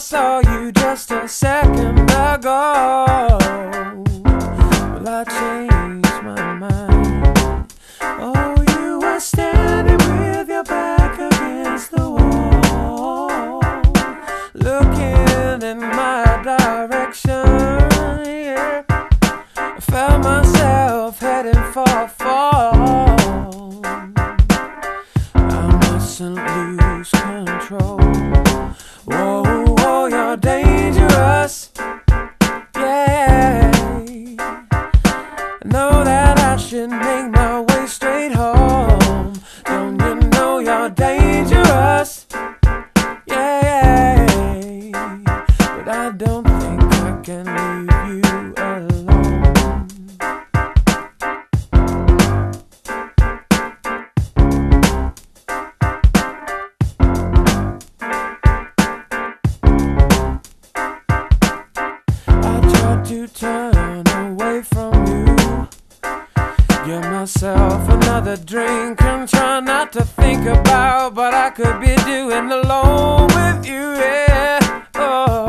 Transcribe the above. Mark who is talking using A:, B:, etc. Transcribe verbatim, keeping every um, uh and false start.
A: saw you just a second ago. Well, I changed my mind. Oh, you were standing with your back against the wall, looking in my direction, yeah. I felt myself heading for a fall. I mustn't lose control. Whoa, whoa, you're dangerous, yeah. I know that I should make my way straight home. Don't you know you're dangerous, yeah. But I don't think I can leave you alone. To turn away from you, give myself another drink and try not to think about what I could be doing alone with you, yeah. Oh.